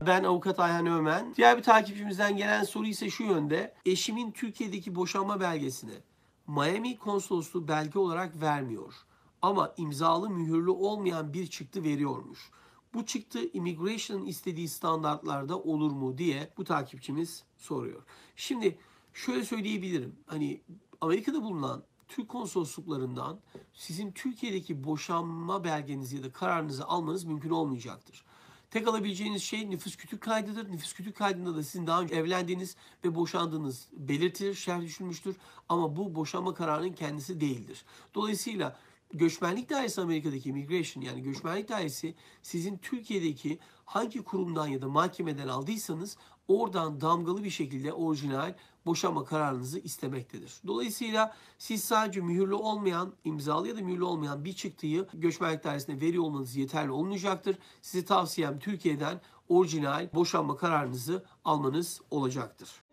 Ben avukat Ayhan Ömen. Diğer bir takipçimizden gelen soru ise şu yönde. Eşimin Türkiye'deki boşanma belgesini Miami konsolosluğu belge olarak vermiyor. Ama imzalı mühürlü olmayan bir çıktı veriyormuş. Bu çıktı immigration'ın istediği standartlarda olur mu diye bu takipçimiz soruyor. Şimdi şöyle söyleyebilirim. Hani Amerika'da bulunan Türk konsolosluklarından sizin Türkiye'deki boşanma belgenizi ya da kararınızı almanız mümkün olmayacaktır. Tek alabileceğiniz şey nüfus kütük kaydıdır. Nüfus kütük kaydında da sizin daha önce evlendiğiniz ve boşandığınız belirtilir, şerh düşülmüştür. Ama bu boşanma kararının kendisi değildir. Dolayısıyla göçmenlik dairesi Amerika'daki immigration yani göçmenlik dairesi sizin Türkiye'deki hangi kurumdan ya da mahkemeden aldıysanız oradan damgalı bir şekilde orijinal boşanma kararınızı istemektedir. Dolayısıyla siz sadece mühürlü olmayan, imzalı ya da mühürlü olmayan bir çıktıyı göçmenlik dairesine veriyor olmanız yeterli olmayacaktır. Size tavsiyem Türkiye'den orijinal boşanma kararınızı almanız olacaktır.